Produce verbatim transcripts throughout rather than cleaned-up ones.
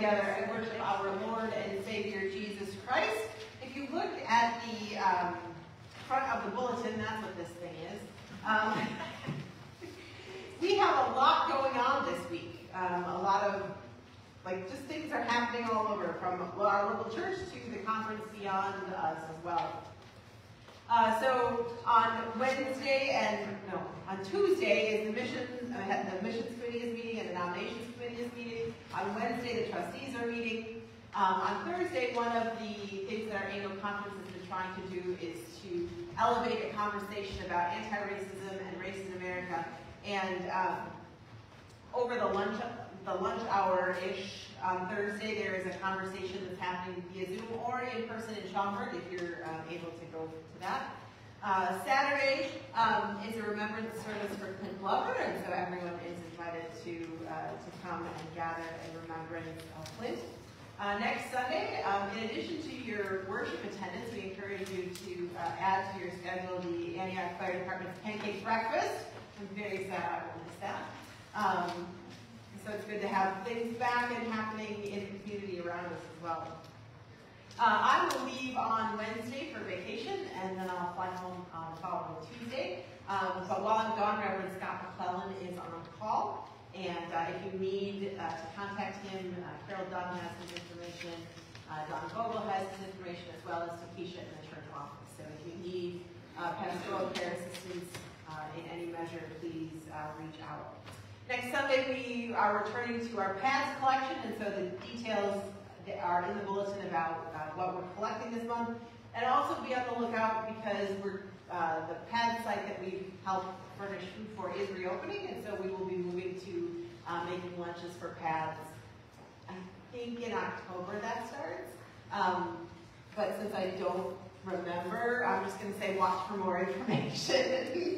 together and worship our Lord and Savior Jesus Christ. If you look at the um, front of the bulletin, that's what this thing is. Um, we have a lot going on this week. Um, a lot of, like, just things are happening all over, from our local church to the conference beyond us as well. Uh, so on Wednesday and, no, on Tuesday is the missions, uh, the missions committee is meeting and the nominations committee is meeting. On Wednesday, the trustees are meeting. Um, on Thursday, one of the things that our annual conference has been trying to do is to elevate a conversation about anti-racism and race in America. And um, over the lunch, the lunch hour-ish on Thursday, there is a conversation that's happening via Zoom or in person in Schaumburg, if you're um, able to go to that. Uh, Saturday um, is a remembrance service for Clint Glover, and so everyone is invited to uh, to come and gather in remembrance of Clint. Uh, next Sunday, um, in addition to your worship attendance, we encourage you to uh, add to your schedule the Antioch Fire Department's pancake breakfast. I'm very sad I will miss that. Um, so it's good to have things back and happening in the community around us as well. Uh, I will leave on Wednesday for vacation, and then I'll fly home on the following Tuesday. Um, but while I'm gone, Reverend Scott McClellan is on call. And uh, if you need uh, to contact him, uh, Carol Dunn has his information, uh, Don Vogel has his information, as well as Takesha in the church office. So if you need uh, pastoral care assistance uh, in any measure, please uh, reach out. Next Sunday, we are returning to our pads collection, and so the details are in the bulletin about uh, what we're collecting this month. And also be on the lookout because we're uh, the pad site that we've helped furnish food for is reopening, and so we will be moving to uh, making lunches for pads. I think in October that starts. Um, but since I don't remember, I'm just going to say watch for more information.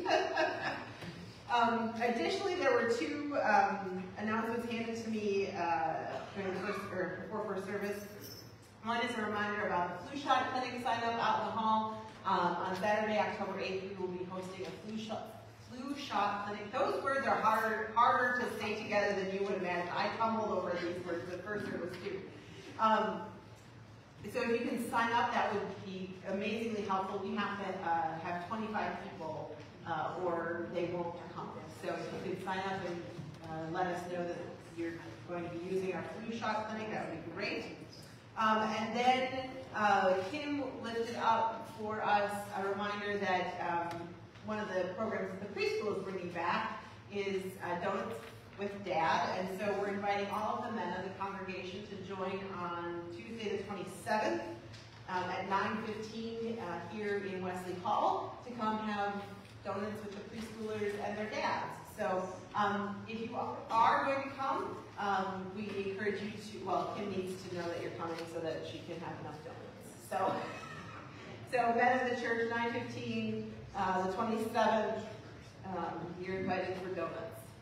um, additionally, there were two um, announcements handed to me uh, during the first or before first service. One is a reminder about the flu shot clinic sign up out in the hall. Um, on Saturday, October eighth, we will be hosting a flu shot, flu shot clinic. Those words are harder, harder to say together than you would imagine. I tumbled over these words the first service too. Um, so if you can sign up, that would be amazingly helpful. We have to uh, have twenty-five people uh, or they won't come. So if you could sign up and uh, let us know that you're going to be using our flu shot clinic, that would be great. Um, and then uh, Kim lifted up for us a reminder that um, one of the programs that the preschool is bringing back is uh, Donuts with Dad, and so we're inviting all of the men of the congregation to join on Tuesday the twenty-seventh um, at nine fifteen uh, here in Wesley Hall to come have donuts with the preschoolers and their dads. So um, if you are going to come, um, we encourage you to, well, Kim needs to know that you're coming so that she can have enough donuts. So, so men of the church, nine fifteen, uh, the twenty-seventh, um, you're invited for donuts.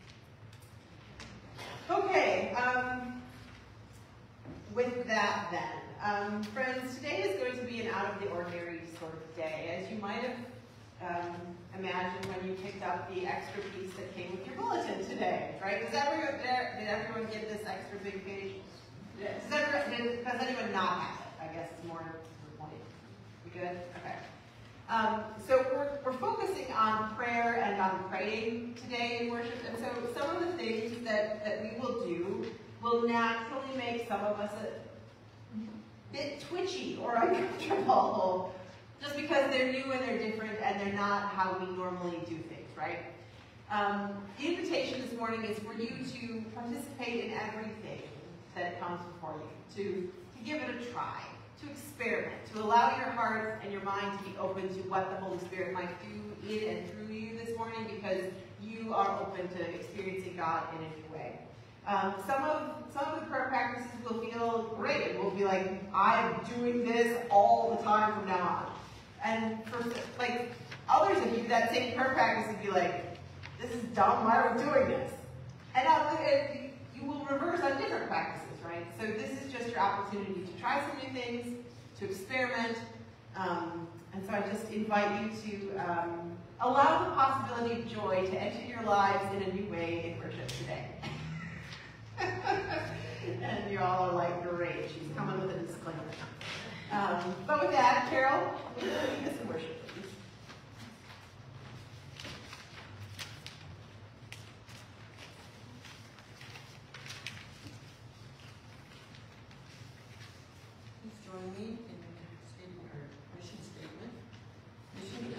Okay, um, with that then, um, friends, today is going to be an out of the ordinary sort of day. As you might have um, imagined when you picked up the extra piece that came with your bulletin today, right? Does everyone, did everyone get this extra big page? Does, everyone, did, does anyone not have it? I guess it's more to the point. We good? Okay. Um, so we're, we're focusing on prayer and on praying today in worship, and so some of the things that, that we will do will naturally make some of us a bit twitchy or uncomfortable just because they're new and they're different and they're not how we normally do things, right? Um, the invitation this morning is for you to participate in everything that comes before you, to, to give it a try, to experiment, to allow your heart and your mind to be open to what the Holy Spirit might do in and through you this morning, because you are open to experiencing God in a new way. Um, some of some of the prayer practices will feel great. It will be like, I'm doing this all the time from now on. And for like others of you, that same prayer practice would be like, this is dumb, why are we doing this? And uh, you will reverse on different practices, right? So this is just your opportunity to try some new things, to experiment. Um, and so I just invite you to um, allow the possibility of joy to enter your lives in a new way in worship today. And you all are like, great, she's coming with a disclaimer. Um, but with that, Carol, lead us in worship, please. Please join me in stating our mission statement. Mission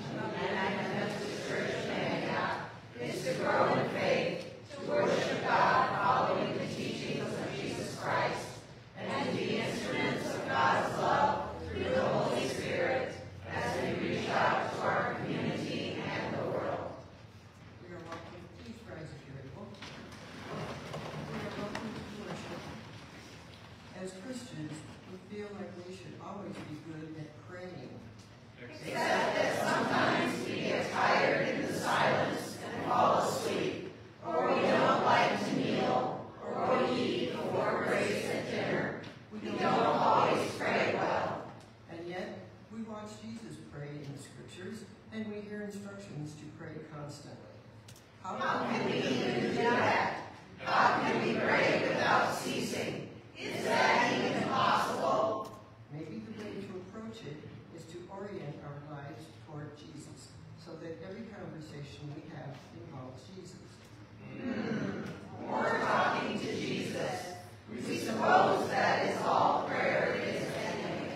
is to grow in faith, to worship God, following the teachings of Jesus Christ, and to be instruments of God's love through the Holy Spirit as we reach out to our community and the world. We are welcome. Please rise if you're able. We are welcome to worship. As Christians, we feel like we should always be good at praying. Except that sometimes we get tired in the silence and fall asleep, or we don't like to kneel, or we eat before grace at dinner. We don't always pray well. And yet, we watch Jesus pray in the scriptures, and we hear instructions to pray constantly. How, How can we even do that? How can we pray without ceasing? Is that even possible? Maybe the way to approach it is to orient our lives toward Jesus, so that every conversation we have involves Jesus. Mm, more talking to Jesus. We suppose that is all prayer is anyway.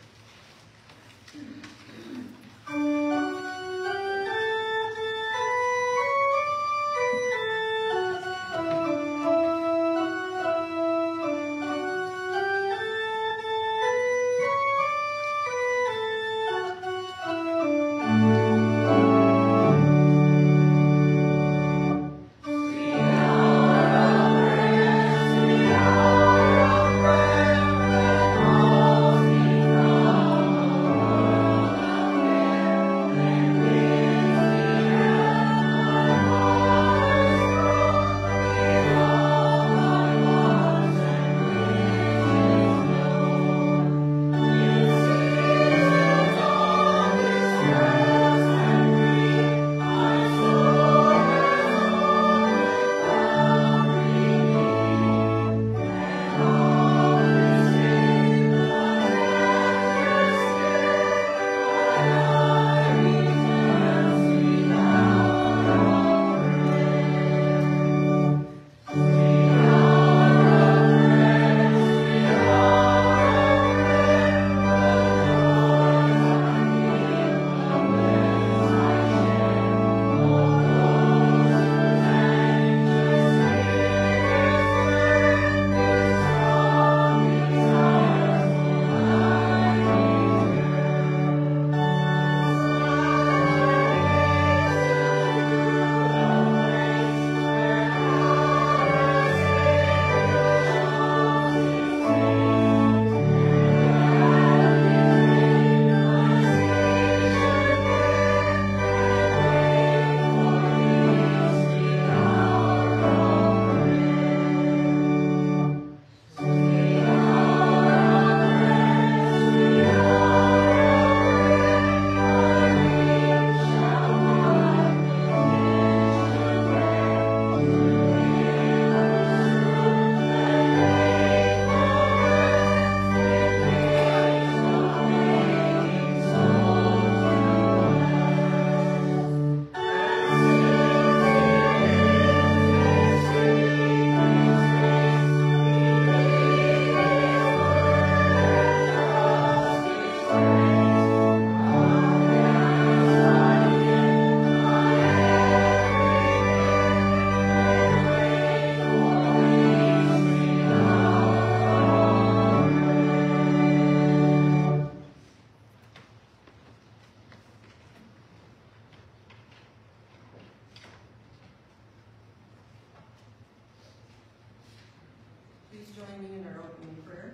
Please join me in our opening prayer.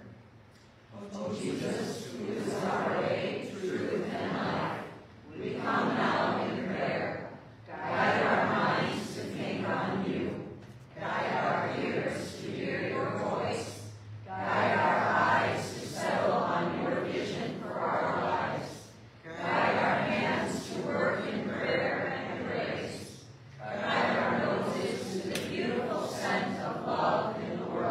O Jesus, who is our way, truth, and life, we come now in prayer. Guide our minds to think on you. Guide our ears to hear your voice. Guide our eyes to settle on your vision for our lives. Guide our hands to work in prayer and grace. Guide our noses to the beautiful scent of love in the world.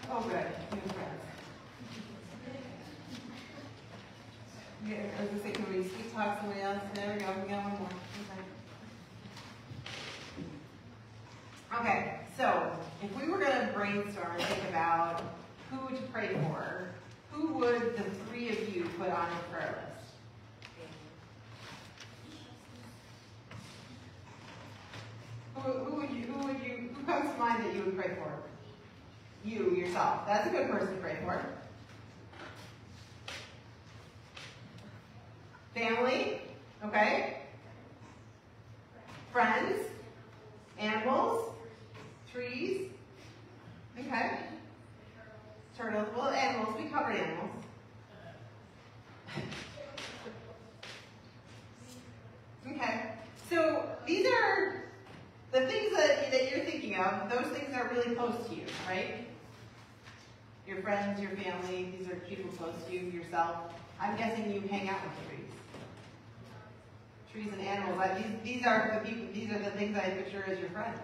Oh, good. New friends. Yeah, I was going to say, can we sweet talk somebody else? There we go. We got one more. Okay. Okay, so if we were going to brainstorm and think about who to pray for, who would the three of you put on your prayer list? Who, who would you, who would you, who comes to mind that you would pray for? You, yourself. That's a good person to pray for. Family, okay? Friends, animals, trees, okay? Turtles, well, animals, we covered animals. Okay, so these are the things that, that you're thinking of. Those things are really close to you, right? Your friends, your family, these are people close to you, yourself. I'm guessing you hang out with trees. Trees and animals. I, these, these are the people. These are the things I picture as your friends.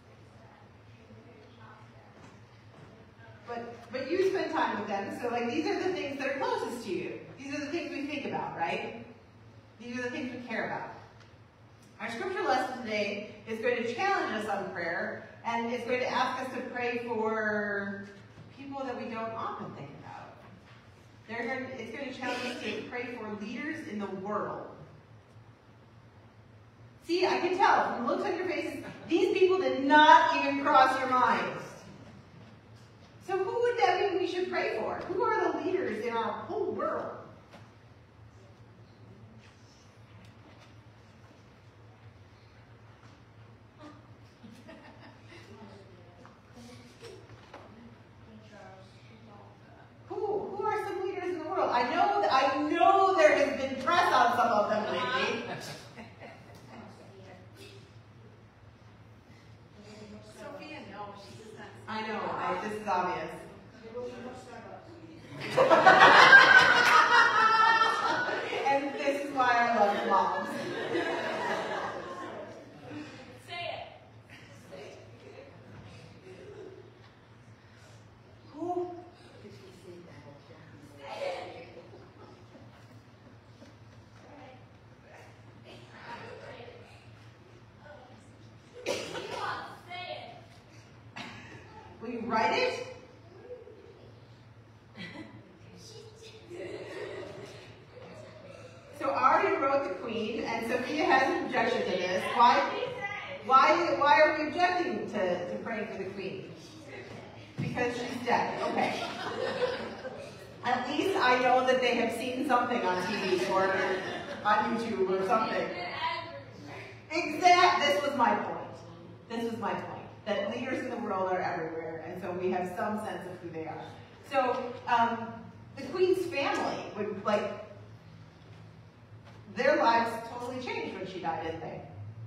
But but you spend time with them, so like these are the things that are closest to you. These are the things we think about, right? These are the things we care about. Our scripture lesson today is going to challenge us on prayer, and it's going to ask us to pray for people that we don't often think about. They're going to, it's going to challenge us to pray for leaders in the world. See, I can tell from the looks on your faces, these people did not even cross your minds. So who would that mean we should pray for? Who are the leaders in our whole world? Who, who are some leaders in the world? I know that I know there has been press on some of them lately. Sophia, no, she does not. I know, I, this is obvious. And this is why I love moms. Say it. Who? Will you write it? So I already wrote the Queen, and Sophia has an objection to this. Why? Why? Why are we objecting to, to praying for the Queen? Because she's dead. Okay. At least I know that they have seen something on T V or on YouTube or something. Exact. This was my point. This was my point. That leaders in the world are everywhere, and so we have some sense of who they are. So um, the Queen's family would, like, their lives totally changed when she died, didn't they?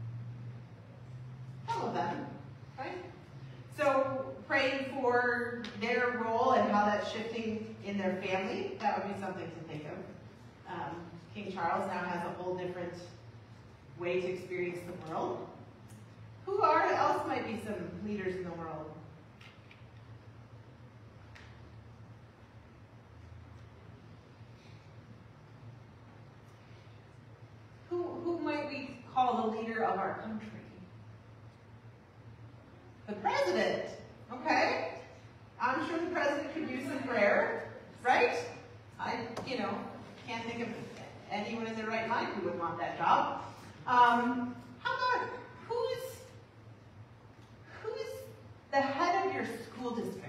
Some of them, right? So praying for their role and how that's shifting in their family, that would be something to think of. Um, King Charles now has a whole different way to experience the world. Who are else might be some leaders in the world? Who, who might we call the leader of our country? The president. Okay. I'm sure the president could use some prayer, right? I, you know, can't think of anyone in their right mind who would want that job. Um, how about who's who's the head of your school district?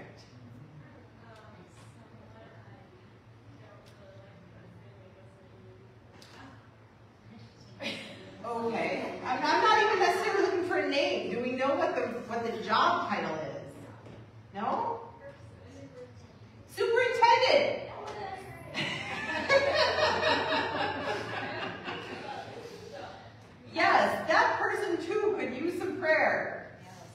Okay, I'm, I'm not even necessarily looking for a name. Do we know what the what the job title is? No? Superintendent. Yes, that person too could use some prayer.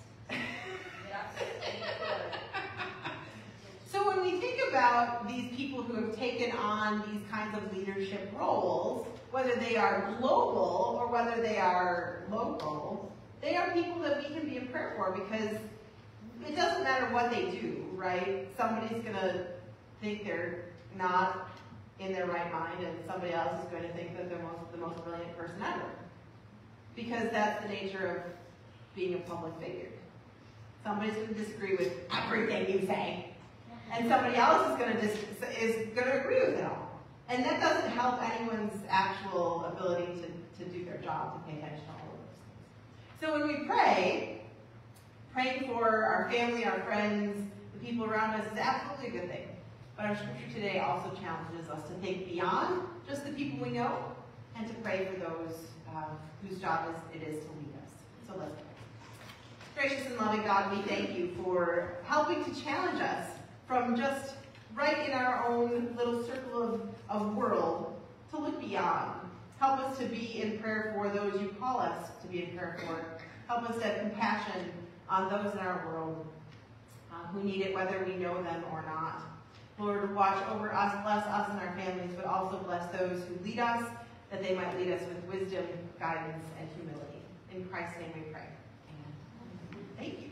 So when we think about these people who have taken on these kinds of leadership roles, whether they are global or whether they are local, they are people that we can be in prayer for, because it doesn't matter what they do, right? Somebody's going to think they're not in their right mind, and somebody else is going to think that they're most, the most brilliant person ever. Because that's the nature of being a public figure. Somebody's going to disagree with everything you say, and somebody else is going to dis- is going to agree with it all. And that doesn't help anyone's actual ability to, to do their job, to pay attention to all of those things. So when we pray, praying for our family, our friends, the people around us is absolutely a good thing. But our scripture today also challenges us to think beyond just the people we know and to pray for those uh, whose job is, it is to lead us. So let's pray. Gracious and loving God, we thank you for helping to challenge us from just right in our own little circle of, of world to look beyond. Help us to be in prayer for those you call us to be in prayer for. Help us to have compassion on those in our world uh, who need it, whether we know them or not. Lord, watch over us, bless us and our families, but also bless those who lead us, that they might lead us with wisdom, guidance, and humility. In Christ's name we pray. Amen. Thank you.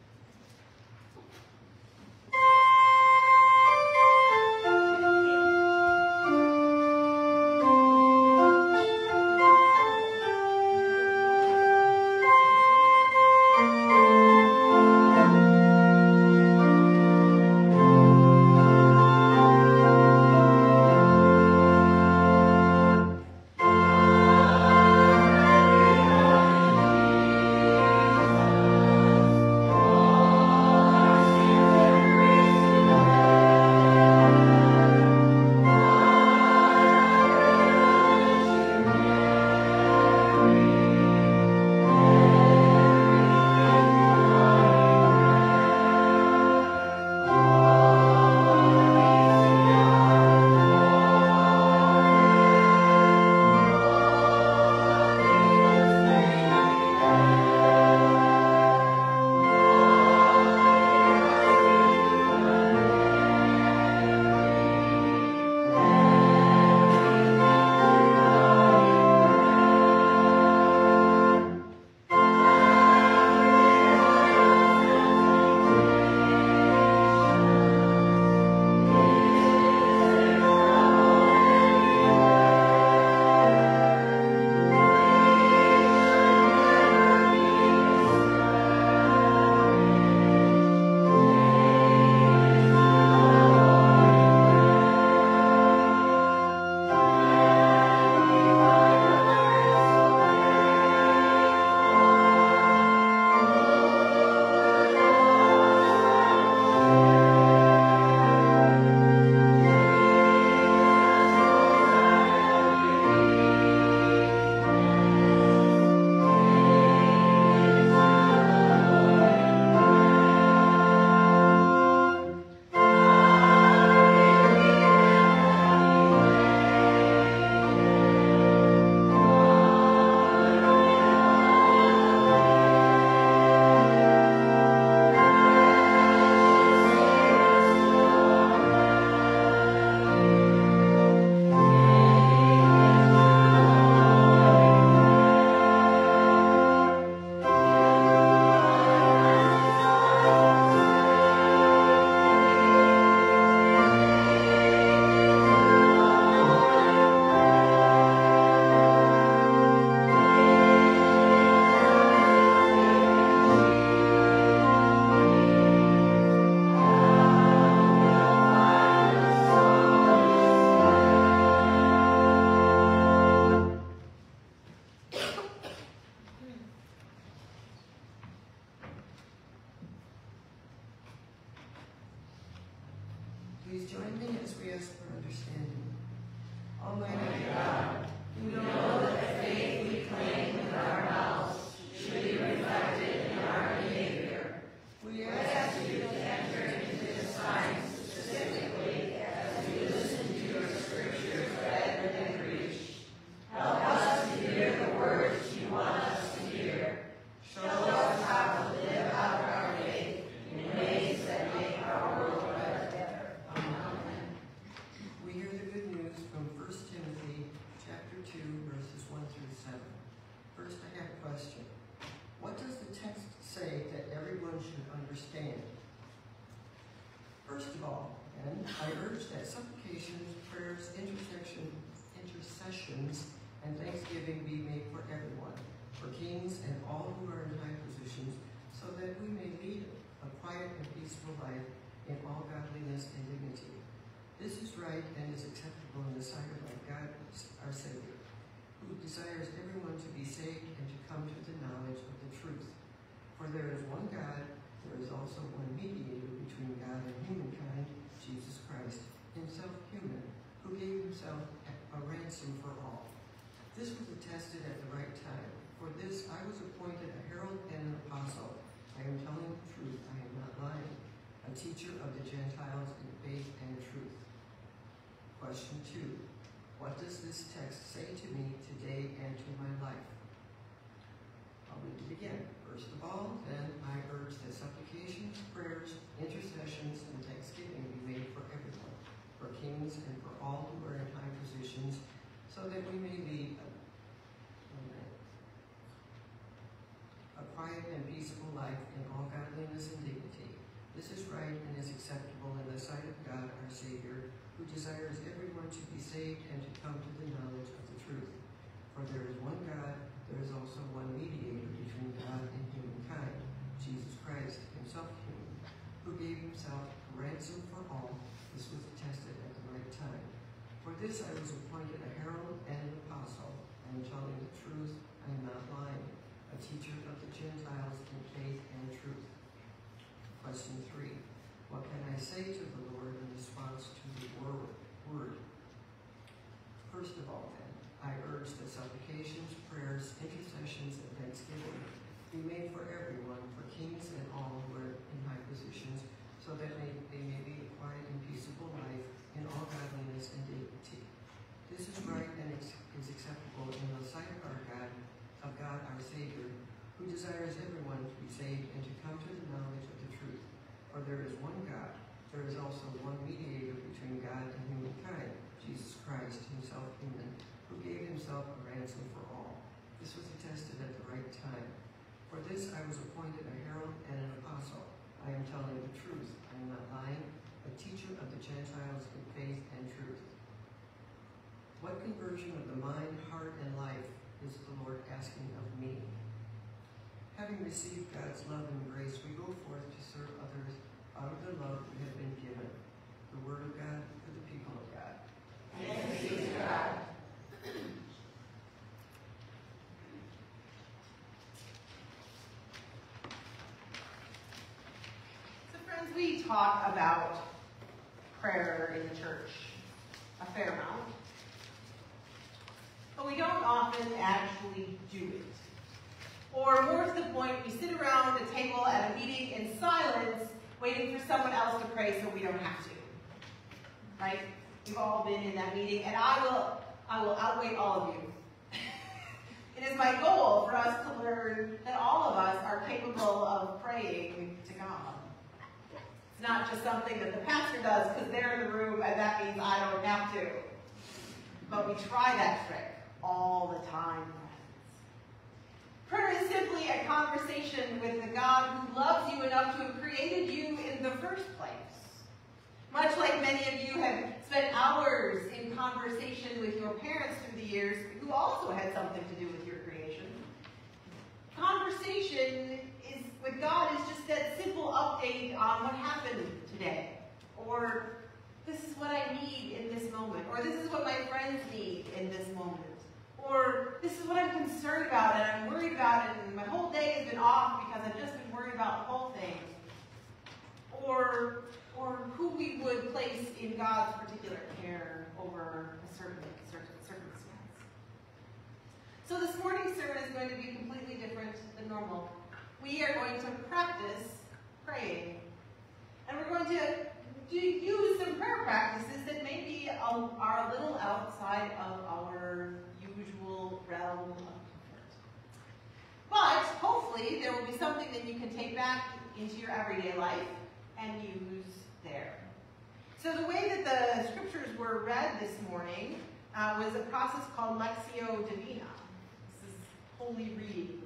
Please join me as we ask for understanding. Almighty God, you know that the faith we claim with our mouths should be reflected in our behavior. We ask you to enter into this science specifically as we listen to your scriptures read and preached. Help us to hear the words you want us to hear. Show us how to live out our faith in ways that make our world better. Amen. We hear the good news from First Timothy chapter two, verses one through seven. First, I have a question. all, then, I urge that supplications, prayers, intercession, intercessions, and thanksgiving be made for everyone, for kings and all who are in high positions, so that we may lead a quiet and peaceful life in all godliness and dignity. This is right and is acceptable in the sight of our God, our Savior, who desires everyone to be saved and to come to the knowledge of the truth. For there is one God, there is also one mediator between God and humankind, Jesus Christ, himself human, who gave himself a ransom for all. This was attested at the right time. For this I was appointed a herald and an apostle. I am telling the truth, I am not lying, a teacher of the Gentiles in faith and truth. Question two. What does this text say to me today and to my life? I'll read it again. First of all, then, I urge that supplications, prayers, intercessions, and thanksgiving be made for everyone, for kings and for all who are in high positions, so that we may lead a, a quiet and peaceable life in all godliness and dignity. This is right and is acceptable in the sight of God, our Savior, who desires everyone to be saved and to come to the knowledge of the truth. For there is one God, there is also one mediator between God and humankind, Jesus Christ, himself human, who gave himself a ransom for all. This was attested at the right time. For this I was appointed a herald and an apostle. I am telling the truth, I am not lying, a teacher of the Gentiles in faith and truth. Question three. What can I say to the Lord in response to the word? First of all, then, I urge that supplications, prayers, intercessions, and thanksgiving be made for everyone, for kings and all who are in high positions, so that they, they may lead a quiet and peaceable life in all godliness and dignity. This is right and is acceptable in the sight of our God, of God our Savior, who desires everyone to be saved and to come to the knowledge of the truth. For there is one God, there is also one mediator between God and humankind, Jesus Christ, himself human, who gave himself a ransom for all. This was attested at the right time. For this I was appointed a herald and an apostle. I am telling the truth, I am not lying, a teacher of the Gentiles in faith and truth. What conversion of the mind, heart, and life is the Lord asking of me? Having received God's love and grace, we go forth to serve others out of the love we have been given. The word of God for the people of God. Thanks be to God. So friends, we talk about prayer in the church a fair amount, but we don't often actually do it. Or more to the point, we sit around a table at a meeting in silence, waiting for someone else to pray so we don't have to. Right? We've all been in that meeting, and I will, I will outweigh all of you. It is my goal for us to learn that all of us are capable of praying to God. It's not just something that the pastor does because they're in the room and that means I don't have to. But we try that trick all the time. Prayer is simply a conversation with the God who loves you enough to have created you in the first place. Much like many of you have spent hours in conversation with your parents through the years who also had something to do with your creation. Conversation is, with God is just that simple update on what happened today. Or, this is what I need in this moment. Or, this is what my friends need in this moment. Or, this is what I'm concerned about and I'm worried about and my whole day has been off because I've just been worried about the whole thing. Or, or who we would place in God's particular care over a certain, certain circumstance. So this morning's sermon is going to be completely different than normal. We are going to practice praying. And we're going to do, use some prayer practices that maybe are a little outside of our usual realm of comfort. But hopefully there will be something that you can take back into your everyday life and use there. So the way that the scriptures were read this morning uh, was a process called Lectio Divina. This is holy reading.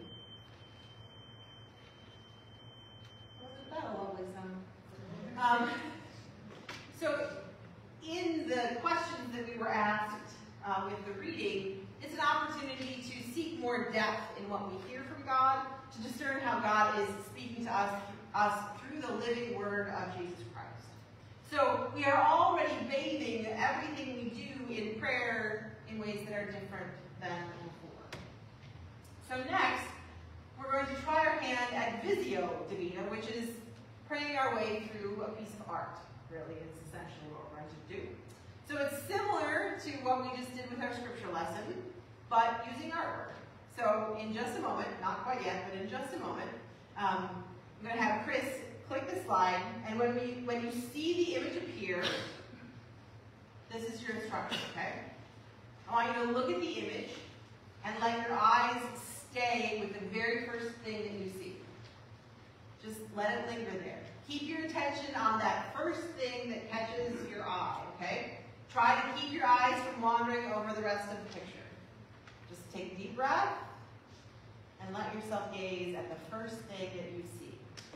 Wasn't that a lovely sound? Um, So in the questions that we were asked uh, with the reading, it's an opportunity to seek more depth in what we hear from God, to discern how God is speaking to us, us through the living word of Jesus Christ. So we are already bathing everything we do in prayer in ways that are different than before. So next, we're going to try our hand at Visio Divina, which is praying our way through a piece of art. Really, it's essentially what we're going to do. So it's similar to what we just did with our scripture lesson, but using artwork. So in just a moment, not quite yet, but in just a moment, um, I'm going to have Chris click the slide, and when we when you see the image appear, this is your instruction, okay? I want you to look at the image and let your eyes stay with the very first thing that you see. Just let it linger there. Keep your attention on that first thing that catches your eye, okay? Try to keep your eyes from wandering over the rest of the picture. Just take a deep breath and let yourself gaze at the first thing that you see.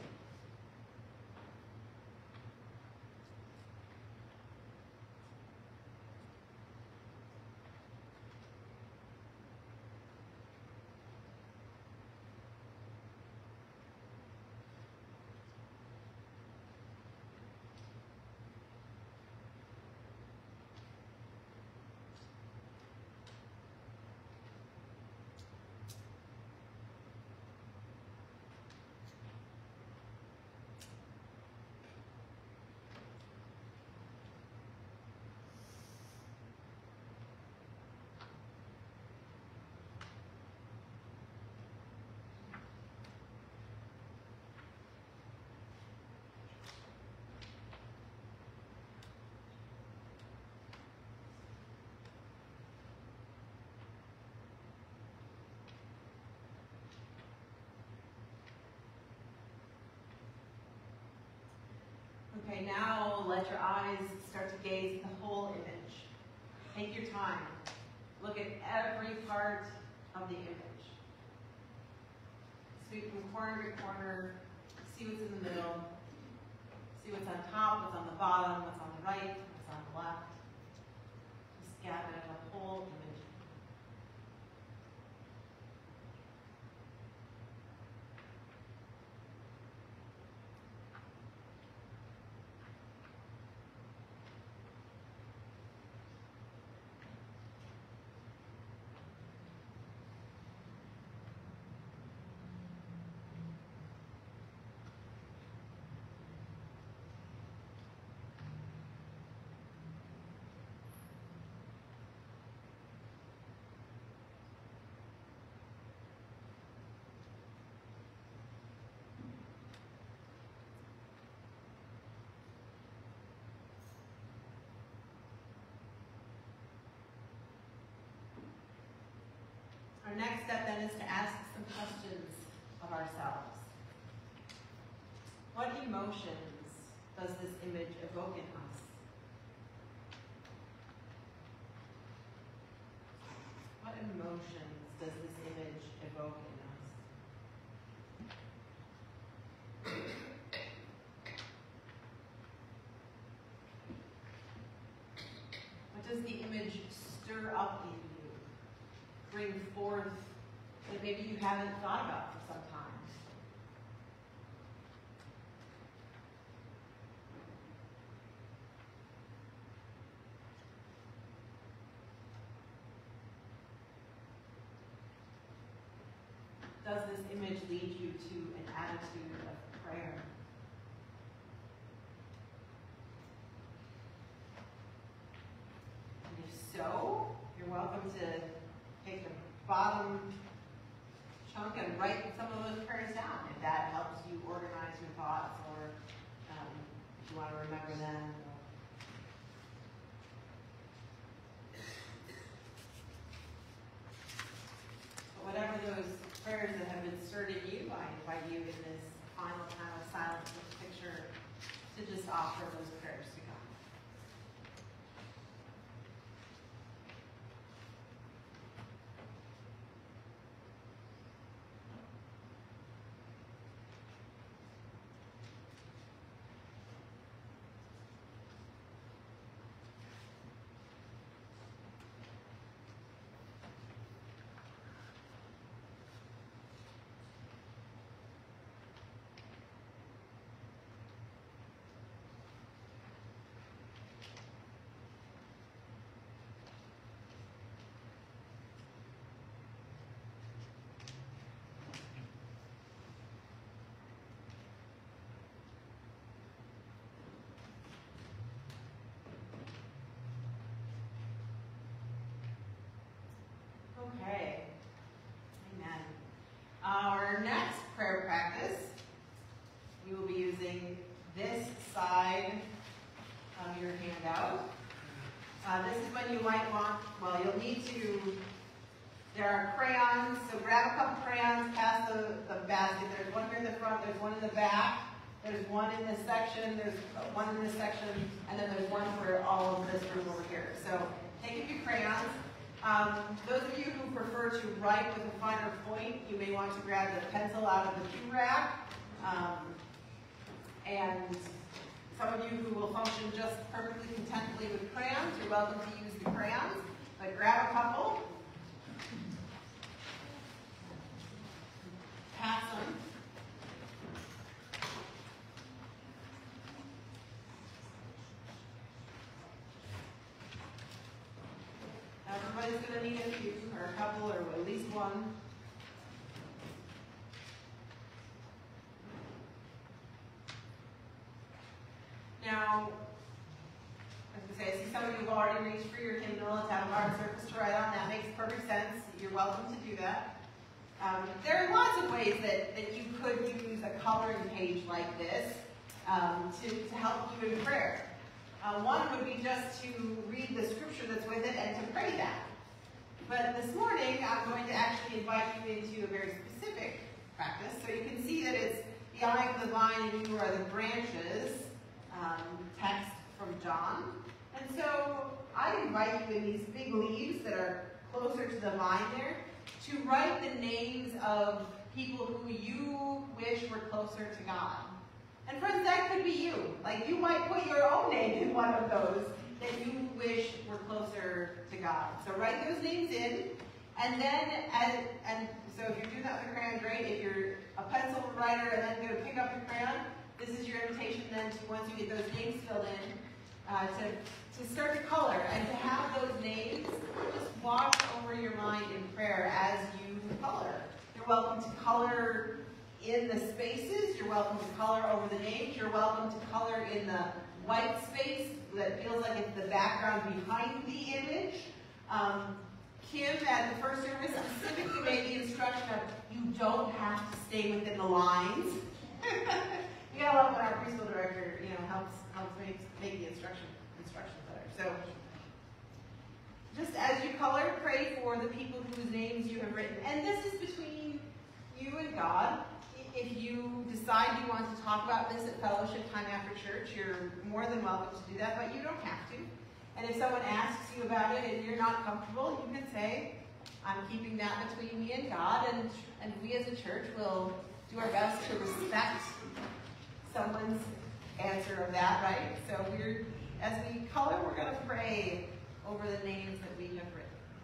Okay, now let your eyes start to gaze at the whole image. Take your time. Look at every part of the image. Sweep from corner to corner. See what's in the middle. See what's on top, what's on the bottom, what's on the right, what's on the left. Just gather the whole image. Our next step then is to ask some questions of ourselves. What emotions does this image evoke in us? What emotions does this image evoke in us? What does the image stir up in you? Bring forth that maybe you haven't thought about for some time. Does this image lead you to an attitude of prayer? And if so, you're welcome to take the bottom chunk and write some of those prayers down if that helps you organize your thoughts, or um, if you want to remember them. But whatever those prayers that have been stirred in you, I invite you in this final time of silence with the picture to just offer those prayers to God. Okay. Amen. Our next prayer practice, we will be using this side of your handout. Uh, this is when you might want, well, you'll need to, there are crayons, so grab a couple crayons, pass the, the basket. There's one here in the front, there's one in the back, there's one in this section, there's one in this section, and then there's one for all of this room over here. So take a few crayons. Um, those of you who prefer to write with a finer point, you may want to grab the pencil out of the pew rack. Um, and some of you who will function just perfectly contentedly with crayons, you're welcome to use the crayons, but grab a couple, pass them. Everybody's going to need a few, or a couple, or at least one. Now, as I say, I see some of you have already reached for your Kindle. It's have a hard surface to write on. That makes perfect sense. You're welcome to do that. Um, there are lots of ways that, that you could use a coloring page like this um, to, to help you in prayer. Uh, one would be just to read the scripture that's with it and to pray that. But this morning, I'm going to actually invite you into a very specific practice. So you can see that it's the eye of the vine and you are the branches, um, text from John. And so I invite you in these big leaves that are closer to the vine there to write the names of people who you wish were closer to God. And friends, that could be you. Like, you might put your own name in one of those that you wish were closer to God. So write those names in, and then, as, and so if you're doing that with a crayon, great. If you're a pencil writer and then go to pick up your crayon, this is your invitation then to, once you get those names filled in, uh, to, to start to color and to have those names just wash over your mind in prayer as you color. You're welcome to color in the spaces, you're welcome to color over the names, you're welcome to color in the white space that feels like it's the background behind the image. Um, Kim at the first service specifically made the instruction of you don't have to stay within the lines. You gotta love when our preschool director, you know, helps helps make, make the instruction instructions better. So just as you color, pray for the people whose names you have written. And this is between you and God. If you decide you want to talk about this at fellowship time after church, you're more than welcome to do that, but you don't have to. And if someone asks you about it and you're not comfortable, you can say, I'm keeping that between me and God, and, and we as a church will do our best to respect someone's answer of that, right? So we're, as we color, we're going to pray over the names that we have written.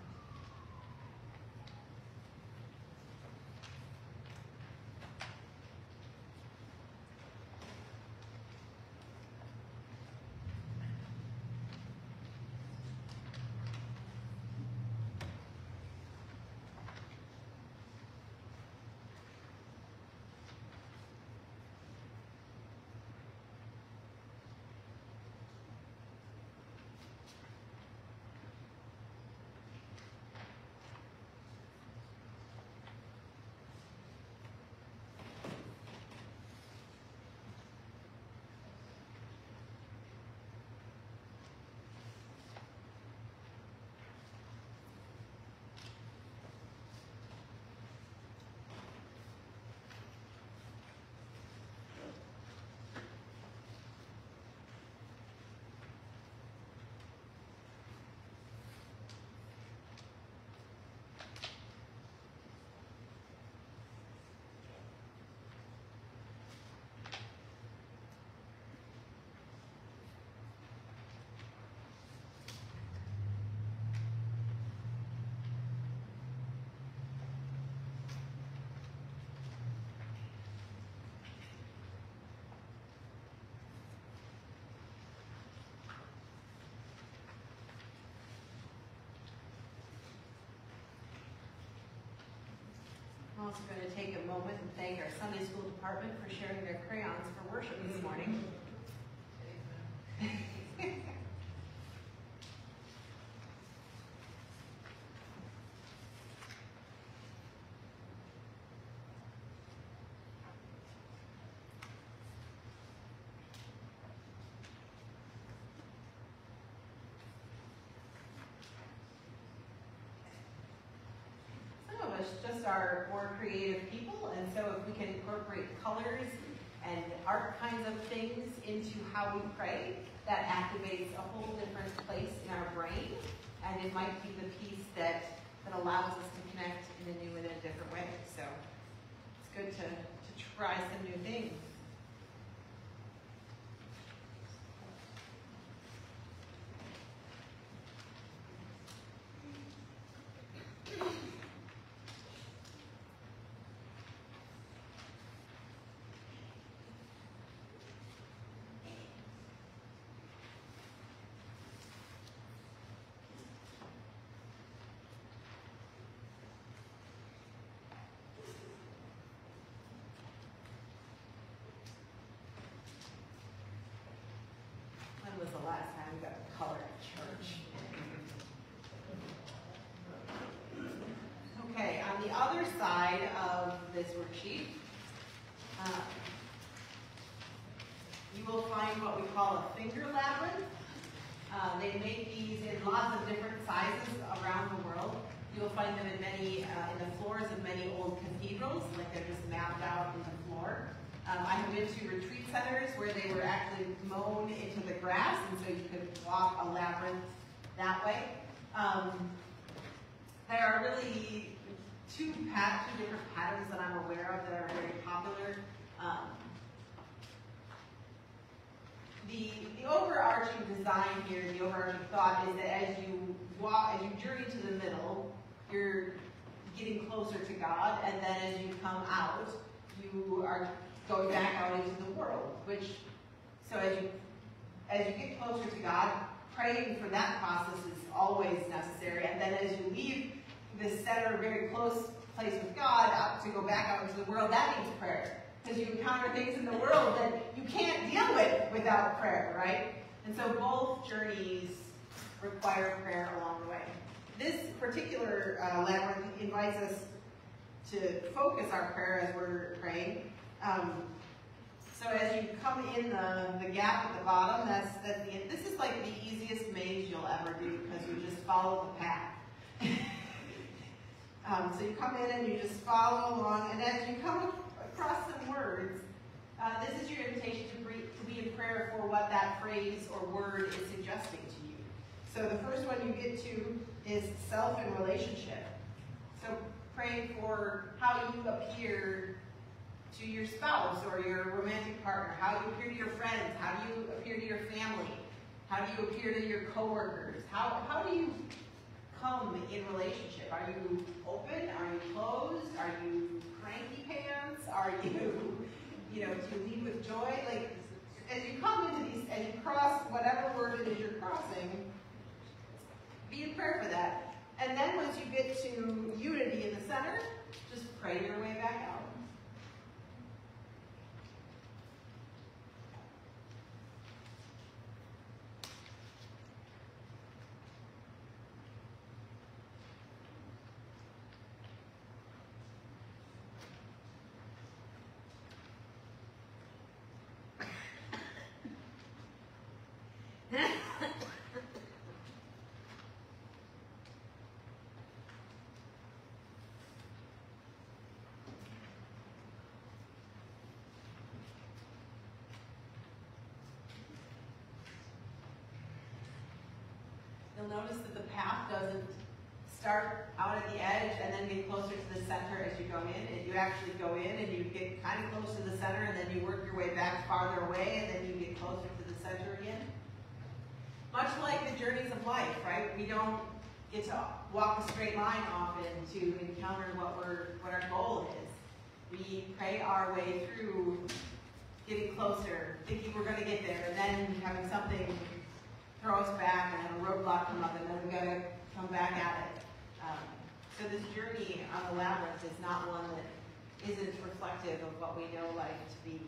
I'm also going to take a moment and thank our Sunday school department for sharing their crayons for worship this morning. just are more creative people, and so if we can incorporate colors and art kinds of things into how we pray, that activates a whole different place in our brain, and it might be the piece that, that allows us to connect in a new and a different way. So it's good to, to try some new things. When was the last time we got a color at church? Okay, on the other side of this worksheet, uh, you will find what we call a finger labyrinth. Uh, they make these in lots of different sizes around the world. You'll find them in many, uh, in the floors of many old cathedrals, like they're just mapped out in the floor. Um, I have been to retreat centers where they were actually mown into the grass, and so you could walk a labyrinth that way. Um, there are really two, pat two different patterns that I'm aware of that are very popular. Um, the, the overarching design here, the overarching thought is that as you walk, as you journey to the middle, you're getting closer to God, and then as you come out, you are going back out into the world, which, so as you, as you get closer to God, praying for that process is always necessary, and then as you leave this center, very close place with God, out to go back out into the world, that means prayer, because you encounter things in the world that you can't deal with without prayer, right? And so both journeys require prayer along the way. This particular uh, labyrinth invites us to focus our prayer as we're praying. Um, so as you come in the, the gap at the bottom, that's, that's the, this is like the easiest maze you'll ever do because you just follow the path. um, so you come in and you just follow along, and as you come across some words, uh, this is your invitation to, be, to be in prayer for what that phrase or word is suggesting to you. So the first one you get to is self and relationship. So praying for how you appear to your spouse or your romantic partner, how you appear to your friends, how do you appear to your family, how do you appear to your coworkers, how, how do you come in relationship? Are you open? Are you closed? Are you cranky pants? Are you, you know, do you lead with joy? Like, as you come into these, as you cross whatever word it is you're crossing, be in prayer for that. And then once you get to unity in the center, just pray your way back out. You'll notice that the path doesn't start out at the edge and then get closer to the center as you go in. And you actually go in and you get kind of close to the center, and then you work your way back farther away, and then you get closer to the center again. Much like the journeys of life, right? We don't get to walk a straight line often to encounter what we're what our goal is. We pray our way through getting closer, thinking we're going to get there, and then having something throw us back and have a roadblock come up, and then we've got to come back at it. Um, so this journey on the labyrinth is not one that isn't reflective of what we know life to be.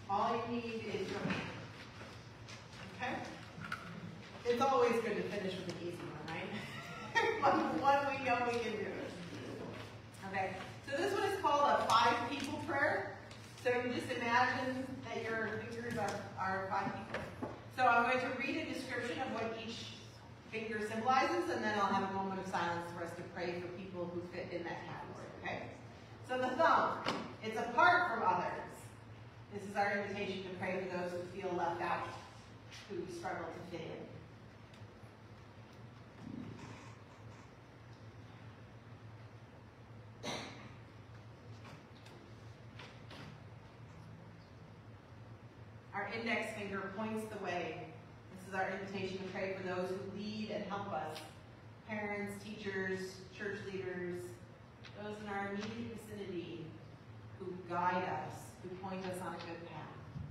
All you need is your hand. Okay? It's always good to finish with an easy one, right? One we know we can do. Okay, so this one is called a five people prayer. So you just imagine that your fingers are, are five people. So I'm going to read a description of what each finger symbolizes, and then I'll have a moment of silence for us to pray for people who fit in that category, okay? So the thumb, it's apart from others. This is our invitation to pray for those who feel left out, who struggle to fit in. Our index finger points the way. This is our invitation to pray for those who lead and help us. Parents, teachers, church leaders, those in our immediate vicinity who guide us, who point us on a good path.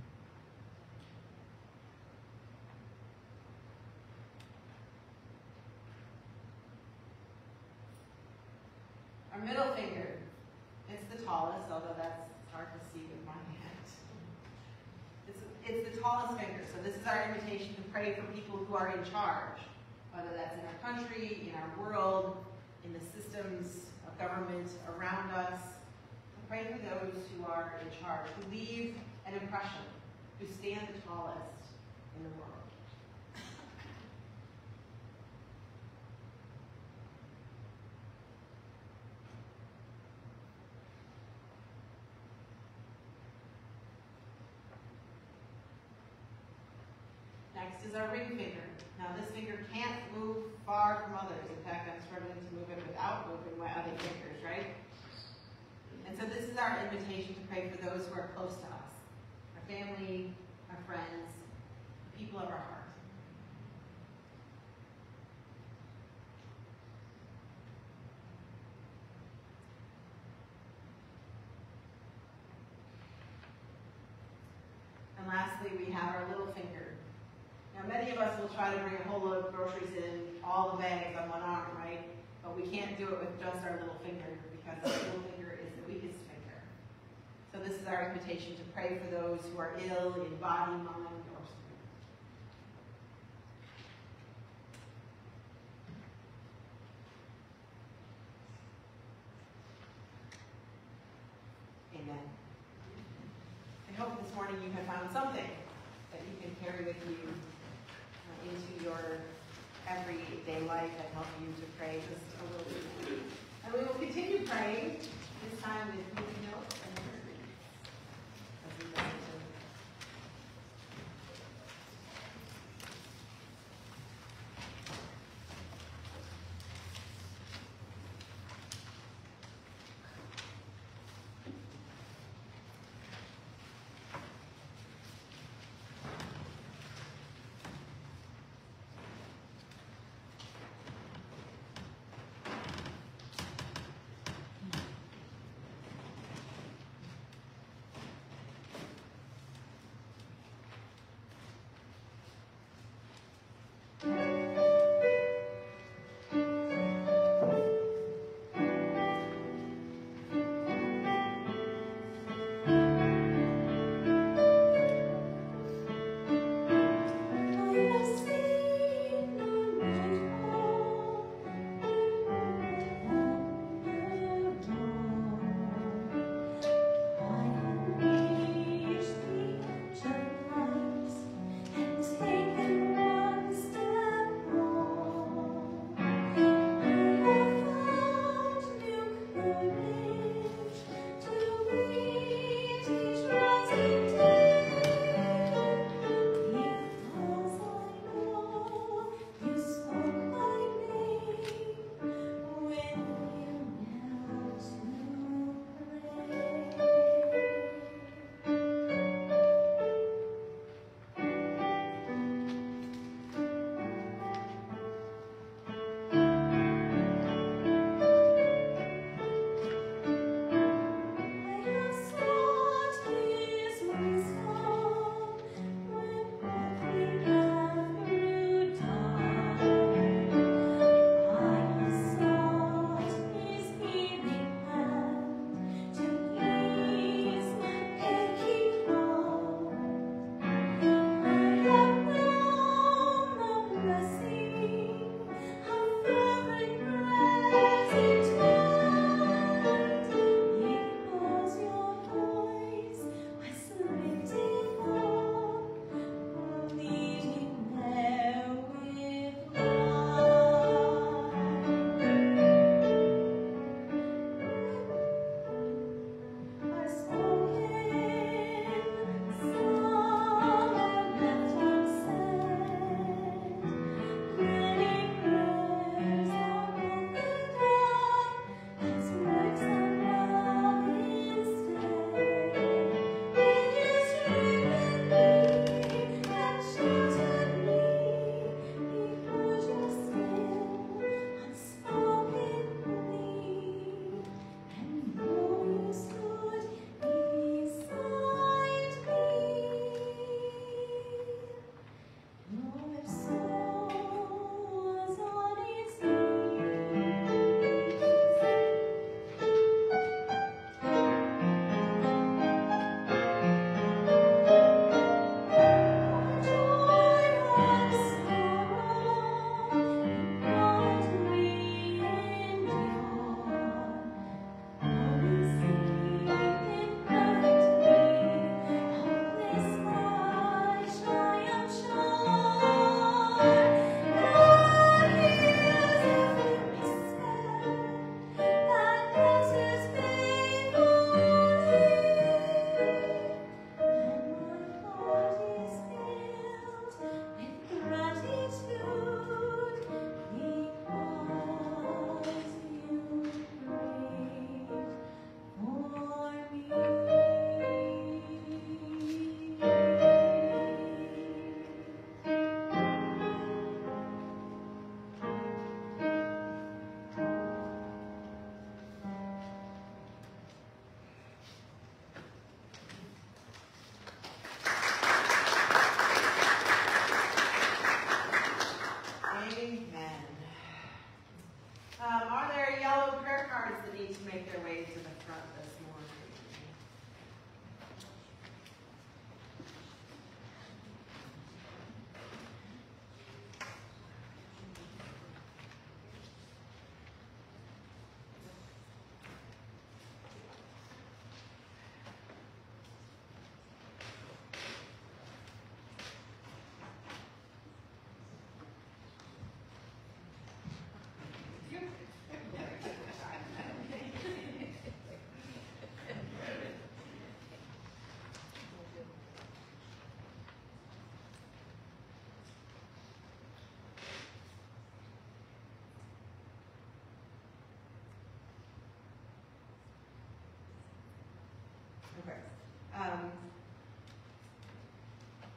Our middle finger, it's the tallest, although that's hard to see with my hand. It's, it's the tallest finger, so this is our invitation to pray for people who are in charge, whether that's in our country, in our world, in the systems of government around us. Pray for those who are in charge, who leave an impression, who stand the tallest in the world. Next is our ring finger. Now this finger can't move far from others. In fact, I'm struggling to move it without moving my other fingers, right? And so this is our invitation to pray for those who are close to us, our family, our friends, the people of our heart. And lastly, we have our little finger. Now, many of us will try to bring a whole load of groceries in all the bags on one arm, right? But we can't do it with just our little finger because our little finger is the weakest finger. So this is our invitation to pray for those who are ill in body, mind, or spirit. Amen. I hope this morning you have found something that you can carry with you uh, into your everyday life and help you to pray just a little bit more. And we will continue praying, this time with moving notes and words as we listen to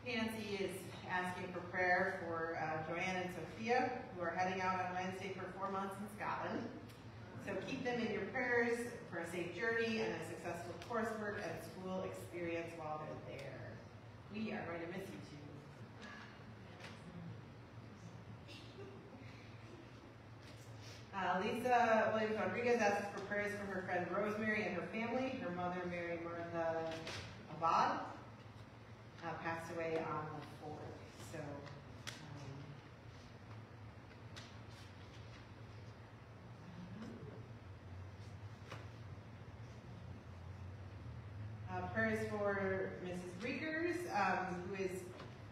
Nancy is asking for prayer for uh, Joanne and Sophia, who are heading out on Wednesday for four months in Scotland. So keep them in your prayers for a safe journey and a successful coursework and school experience while they're there. We are going to miss you too. Uh, Lisa Williams Rodriguez asks for prayers for her friend Rosemary and her family. Her mother, Mary Martha Abad, uh, passed away on the fourth. So, um, uh, prayers for Missus Riegers, um, who is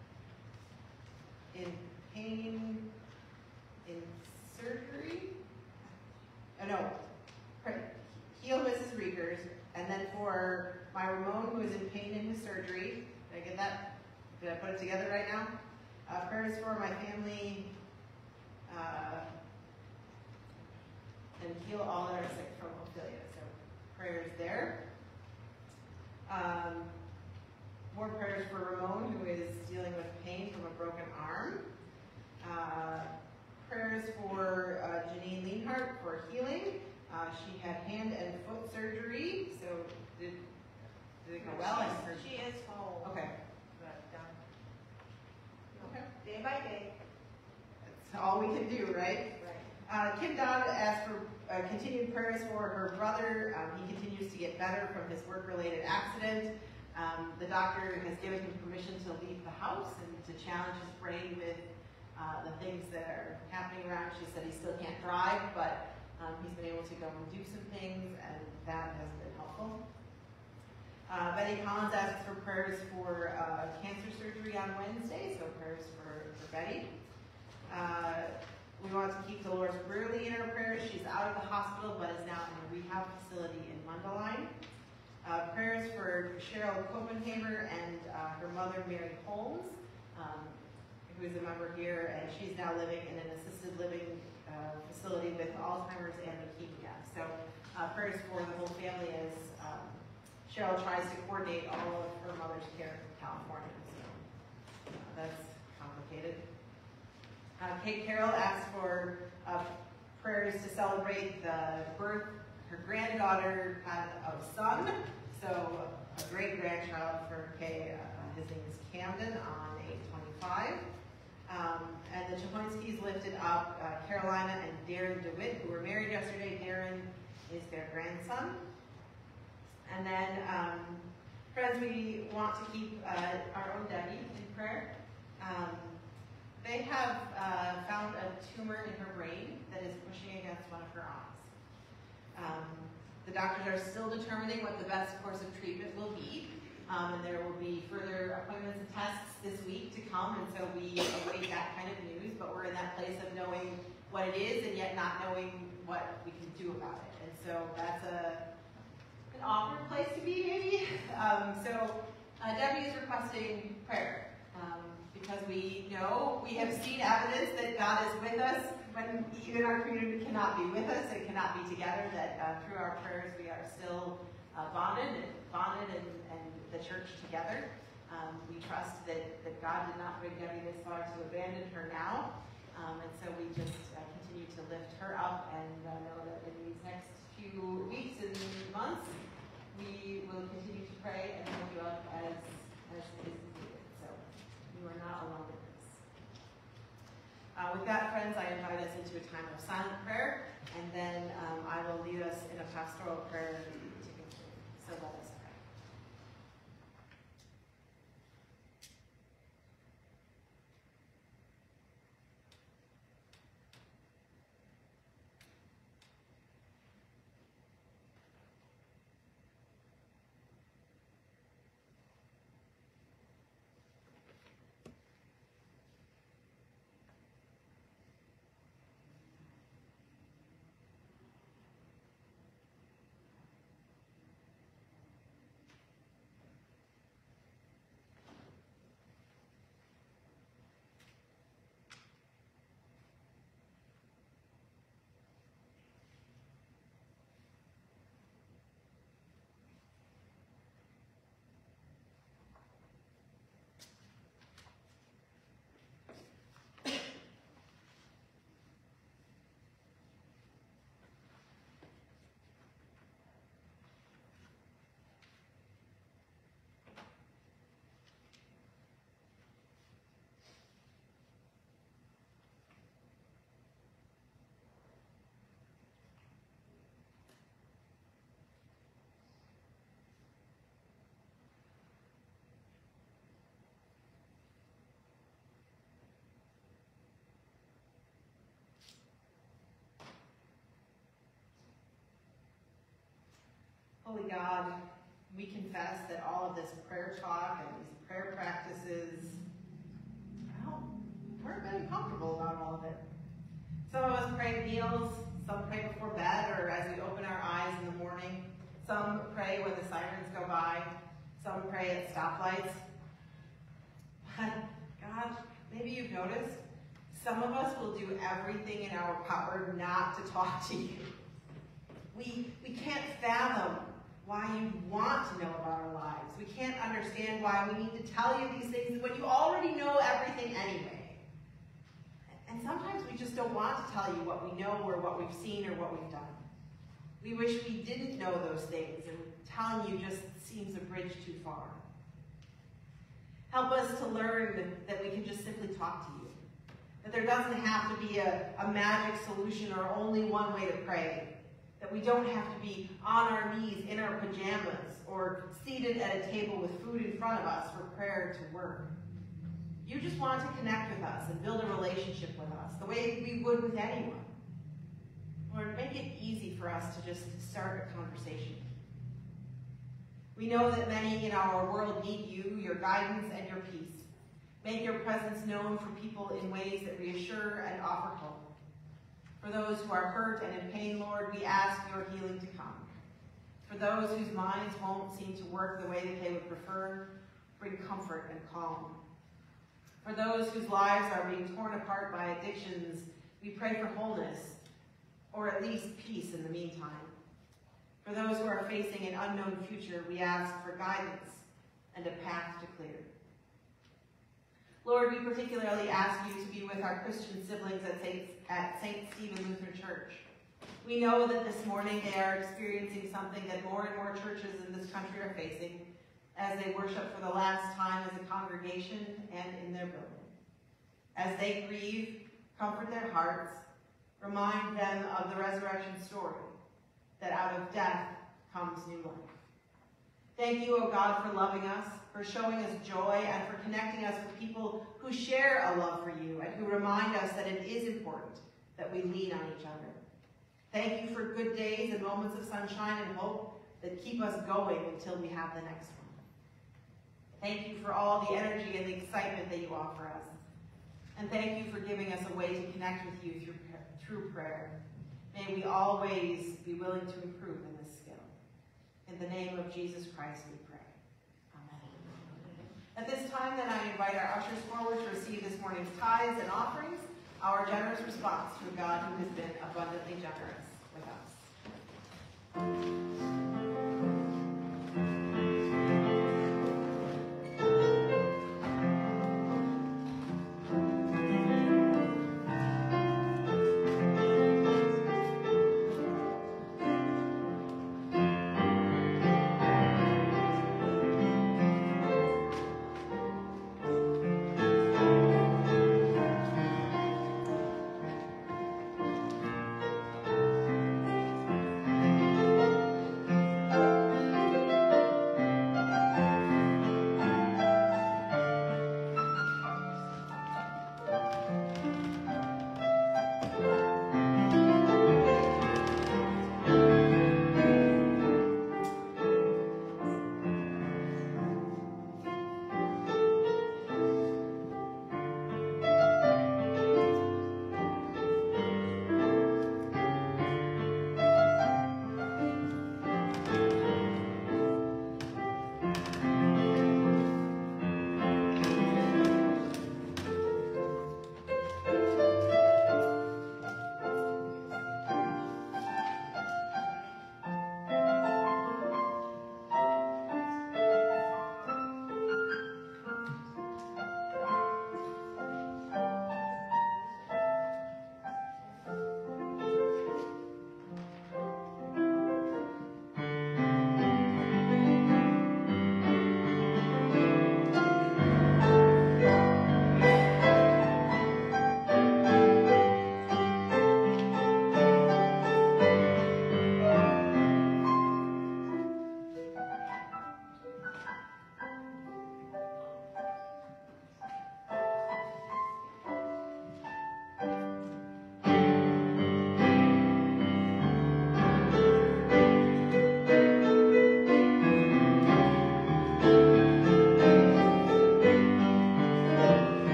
in pain in surgery. Oh, no, pray, heal Missus Riegers, and then for my Ramon, who is in pain in his surgery. Did I get that? Did I put it together right now? Uh, prayers for my family, uh, and heal all that are sick from Ophelia. So prayers there. Um, more prayers for Ramon, who is dealing with pain from a broken arm. Uh, prayers for uh, Janine Leanhart for healing. Uh, she had hand and foot surgery, so did, did it go well? She's- And her, She is home. okay. But, um, Okay. day by day. That's all we can do, right? Right. Uh, Kim Dodd asked for uh, continued prayers for her brother. Um, he continues to get better from his work-related accident. Um, the doctor has given him permission to leave the house and to challenge his brain with uh, the things that are happening around. She said he still can't drive, but um, he's been able to go and do some things, and that has been helpful. Uh, Betty Collins asks for prayers for uh, cancer surgery on Wednesday, so prayers for, for Betty. Uh, we want to keep Dolores Brewerly in our prayers. She's out of the hospital, but is now in a rehab facility in Mundelein. Uh, prayers for Cheryl Copenhaver and uh, her mother, Mary Holmes, um, who is a member here, and she's now living in an assisted living uh, facility with Alzheimer's and leukemia. So uh, prayers for the whole family as um, Cheryl tries to coordinate all of her mother's care in California. So uh, that's complicated. Uh, Kate Carroll asks for uh, prayers to celebrate the birth, her granddaughter had a son, so a great grandchild for Kay. Uh, his name is Camden on eight twenty-five. Um, and the Chapoinskis lifted up uh, Carolina and Darren DeWitt, who were married yesterday. Darren is their grandson. And then, um, friends, we want to keep uh, our own Debbie in prayer. Um, they have uh, found a tumor in her brain that is pushing against one of her eyes. Um, the doctors are still determining what the best course of treatment will be. Um, and there will be further appointments and tests this week to come, and so we await that kind of news, but we're in that place of knowing what it is and yet not knowing what we can do about it. And so that's a, an awkward place to be, maybe. Um, so uh, Debbie is requesting prayer, um, because we know, we have seen evidence that God is with us when even our community cannot be with us and cannot be together, that uh, through our prayers we are still uh, bonded, and, bonded and, and the church together. Um, we trust that, that God did not bring Debbie this far to abandon her now. Um, and so we just uh, continue to lift her up and uh, know that in these next few weeks and months, we will continue to pray and lift you up as, as is needed. So you are not alone in this. Uh, with that, friends, I invite us into a time of silent prayer, and then um, I will lead us in a pastoral prayer to conclude. So let us pray. Holy God, we confess that all of this prayer talk and these prayer practices, well, we're very comfortable about all of it. Some of us pray at meals, some pray before bed or as we open our eyes in the morning. Some pray when the sirens go by. Some pray at stoplights. But God, maybe you've noticed, some of us will do everything in our power not to talk to you. We, we can't fathom why you want to know about our lives. We can't understand why we need to tell you these things when you already know everything anyway. And sometimes we just don't want to tell you what we know or what we've seen or what we've done. We wish we didn't know those things, and telling you just seems a bridge too far. Help us to learn that, that we can just simply talk to you. That there doesn't have to be a, a magic solution or only one way to pray. That we don't have to be on our knees in our pajamas or seated at a table with food in front of us for prayer to work. You just want to connect with us and build a relationship with us the way we would with anyone. Lord, make it easy for us to just start a conversation. We know that many in our world need you, your guidance, and your peace. Make your presence known for people in ways that reassure and offer hope. For those who are hurt and in pain, Lord, we ask your healing to come. For those whose minds won't seem to work the way that they would prefer, bring comfort and calm. For those whose lives are being torn apart by addictions, we pray for wholeness, or at least peace in the meantime. For those who are facing an unknown future, we ask for guidance and a path to clear. Lord, we particularly ask you to be with our Christian siblings at Saint at Saint Stephen Lutheran Church. We know that this morning they are experiencing something that more and more churches in this country are facing as they worship for the last time as a congregation and in their building. As they grieve, comfort their hearts, remind them of the resurrection story, that out of death comes new life. Thank you, O God, for loving us, for showing us joy, and for connecting us with people who share a love for you and who remind us that it is important that we lean on each other. Thank you for good days and moments of sunshine and hope that keep us going until we have the next one. Thank you for all the energy and the excitement that you offer us. And thank you for giving us a way to connect with you through, through prayer. May we always be willing to improve in this skill. In the name of Jesus Christ we pray. Amen. At this time, then, I invite our ushers forward to receive this morning's tithes and offerings, our generous response to a God who has been abundantly generous with us.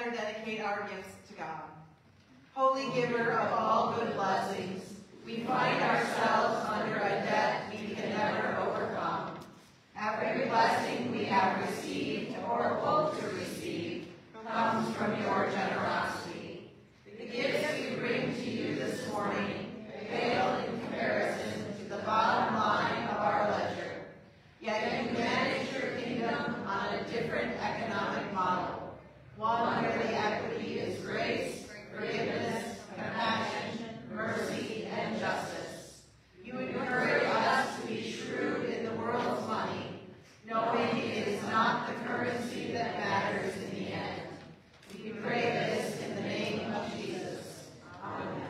together dedicate our gifts to God. Holy giver of all good blessings, we find ourselves under a debt we can never overcome. Every blessing we have received or hope to receive comes from your generosity. The gifts we bring to you this morning pale in comparison to the bottom line of our ledger. Yet you manage your kingdom on a different economic model, one where the equity is grace, forgiveness, compassion, mercy, and justice. You encourage us to be shrewd in the world's money, knowing it is not the currency that matters in the end. We pray this in the name of Jesus. Amen.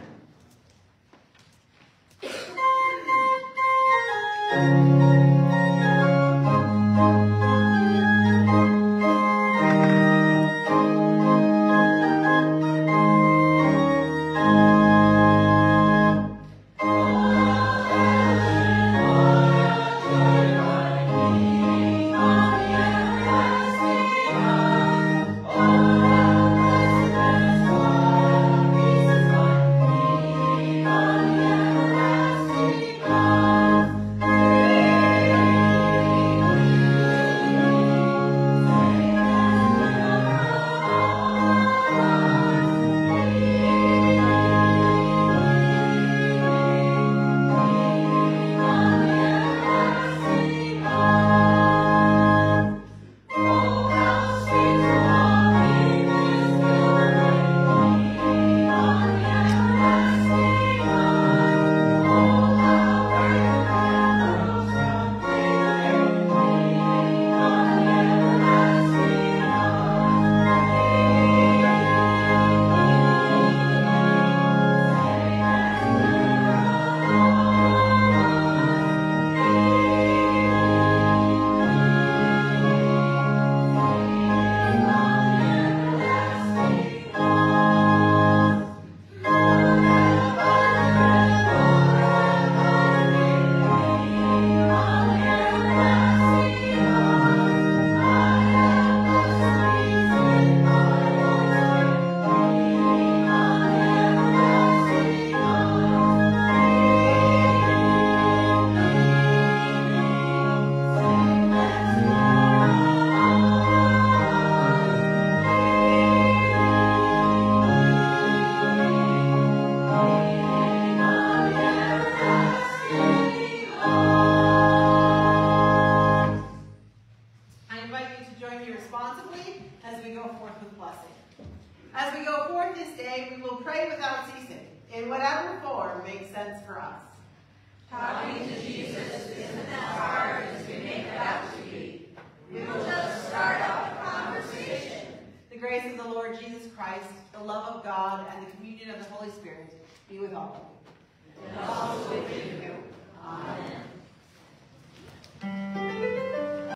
Talking to Jesus isn't as hard as we make it out to be. We will just start up a conversation. The grace of the Lord Jesus Christ, the love of God, and the communion of the Holy Spirit be with all of you. And also with you. Amen.